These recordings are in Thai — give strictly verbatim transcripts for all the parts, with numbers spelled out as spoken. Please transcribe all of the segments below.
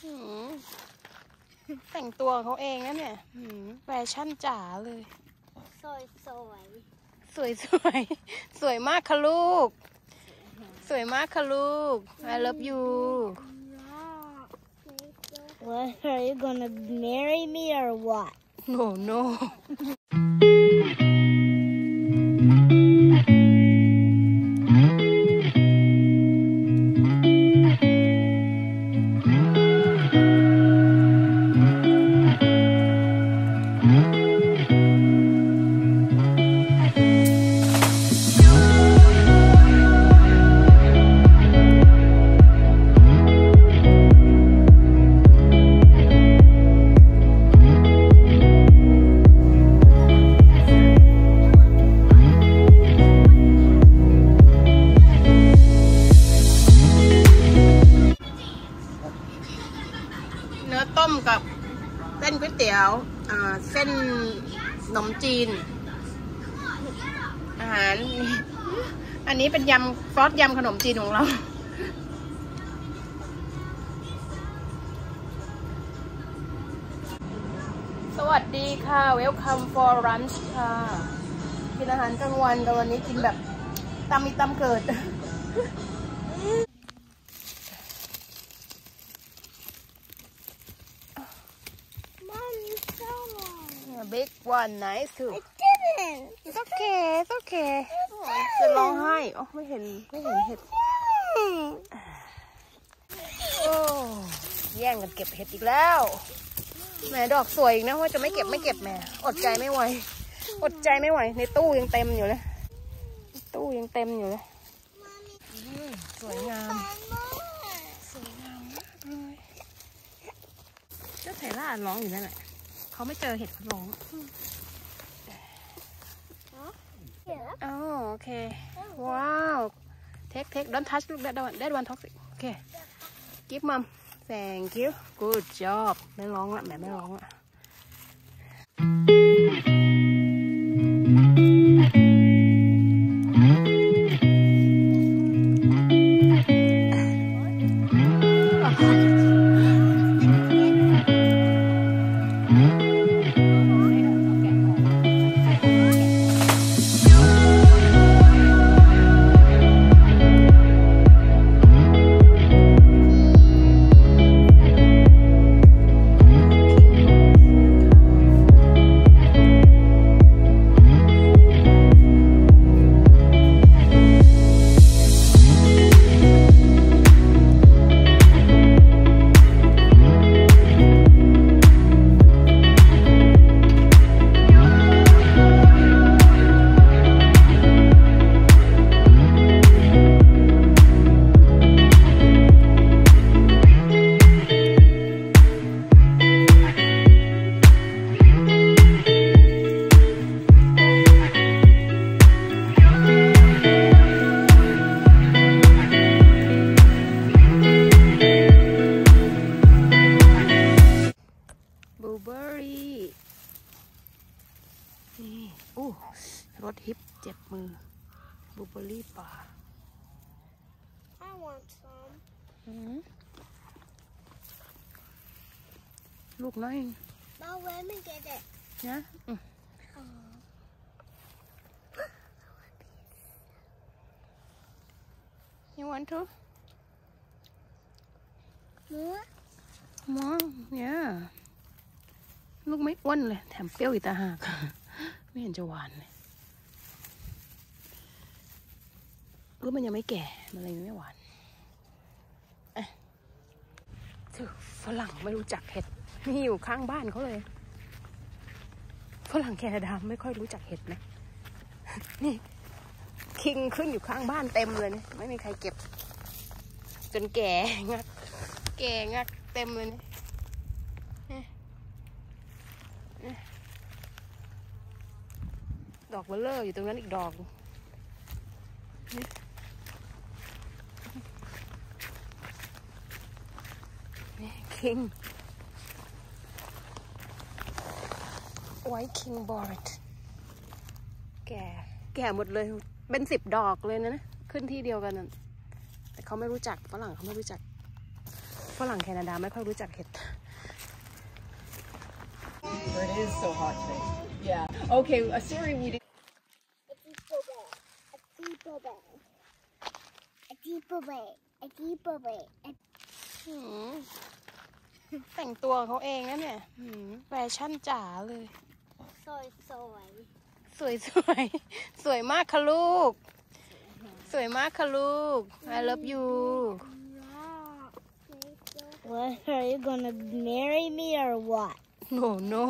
แต่งตัวเขาเองนะเนี่ยแฟชั่นจ๋าเลยสวยสวยสวยสวยสวยมากค่ะลูกสวยมากค่ะลูก I love you What are you gonna marry me or what No noต้มกับเส้นก๋วยเตี๋ยวเส้นขนมจีนอาหารอันนี้เป็นยำซอสยำขนมจีนของเราสวัสดีค่ะ Welcome for lunch ค่ะกินอาหารกลางวันแต่วันนี้กินแบบตามมีตามเกิดBig one nice too. I didn't. It's okay. It's okay. จะร้องไห้อ๋อไม่เห็นไม่เห็นเห็ดโอ้แย่งกันเก็บเห็ดอีกแล้วแหมดอกสวยอีกนะว่าจะไม่เก็บไม่เก็บแหมอดใจไม่ไหวอดใจไม่ไหวในตู้ยังเต็มอยู่เลยตู้ยังเต็มอยู่เลยสวยงามสวยงามมากเลยเจ้าไทล่าร้องอยู่นั่นแหละเขาไม่เจอเห็ดเขาร้องอ๋อโอเคว้าวเทคเทค don't touch look that one that one toxic โอเค give mom thank you good job ไม่ร้องละแม่ไม่ร้องละรถฮิปเจ็บมือบลูเบอร์รี่ป่า I want some ลูกน้อย But let me get it นะYou want to More More yeah ลูกไม่อ้วนเลยแถมเปรี้ยวอีกต่างหากไม่เห็นจะหวานเลยรู้มันยังไม่แก่มันเลยไม่หวานอ่ะถึงฝรั่งไม่รู้จักเห็ดนี่อยู่ข้างบ้านเขาเลยฝรั่งแคนาดาไม่ค่อยรู้จักเห็ดนะนี่คิงขึ้นอยู่ข้างบ้านเต็มเลยเนี่ยไม่มีใครเก็บจนแก่งักแก่งักเต็มเลยเนี่ยดอกเบลเลอร์อยู่ตรงนั้นอีกดอกนี่คิงไวท์คิงบอร์ดแก่แก่หมดเลยเป็นสิบดอกเลยนะขึ้นที่เดียวกันนะแต่เขาไม่รู้จักฝรั่งเขาไม่รู้จักฝรั่งแคนาดาไม่ค่อยรู้จักเห็ด It is so hot today. Yeah. Okay, uh, sorry we didn't. A deeper way. A deeper way. A deeper way. A deeper way. A หืมแต่งตัวเขาเองนะเนี่ยหืมแฟชั่นจ๋าเลย soy soy. สวยสวยสวยมากค่ะลูก สวยมากค่ะลูก I love you What, are you gonna marry me or what? no no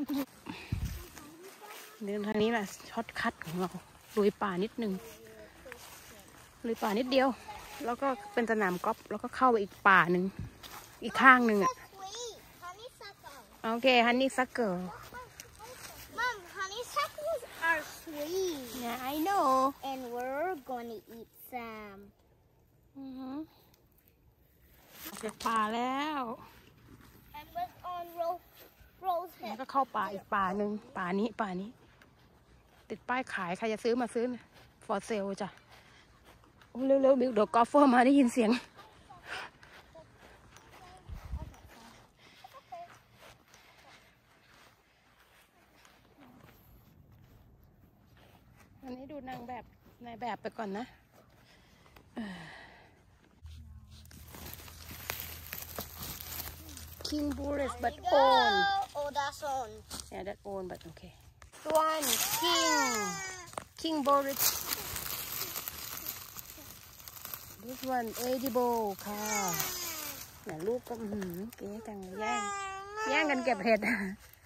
เดินทางนี้แหละช็อตคัทของเราลุยป่านิดนึงลุยป่านิดเดียว แล้วก็เป็นสนามกอล์ฟแล้วก็เข้าไปอีกป่าหนึ่งอีกข้างหนึ่งอ่ะ Sweet. Honeysuckle. โอเคฮันนี่ซักเกิล Mom, honeysuckles are sweet. yeah I know And we're gonna eat some. อือหือออกจากป่าแล้ว And we're on Rose, Rose แล้ว Hill. ก็เข้าป่าอีกป่าหนึ่งป่านี้ป่านี้ ติดป้ายขายใครจะซื้อมาซื้อนะ for sale จ้ะโอ้เร็วๆเดี๋ยวกอล์ฟเฟอร์มาได้ยินเสียง อันนี้ดูนางแบบนายแบบไปก่อนนะ King Boris but own Oh, that's on. yeah that own but okay one King King Boris this one edible ค่ะเนี่ยลูกก็อื้อหือเก๋จังเลยแย่งแย่งกันเก็บเห็ด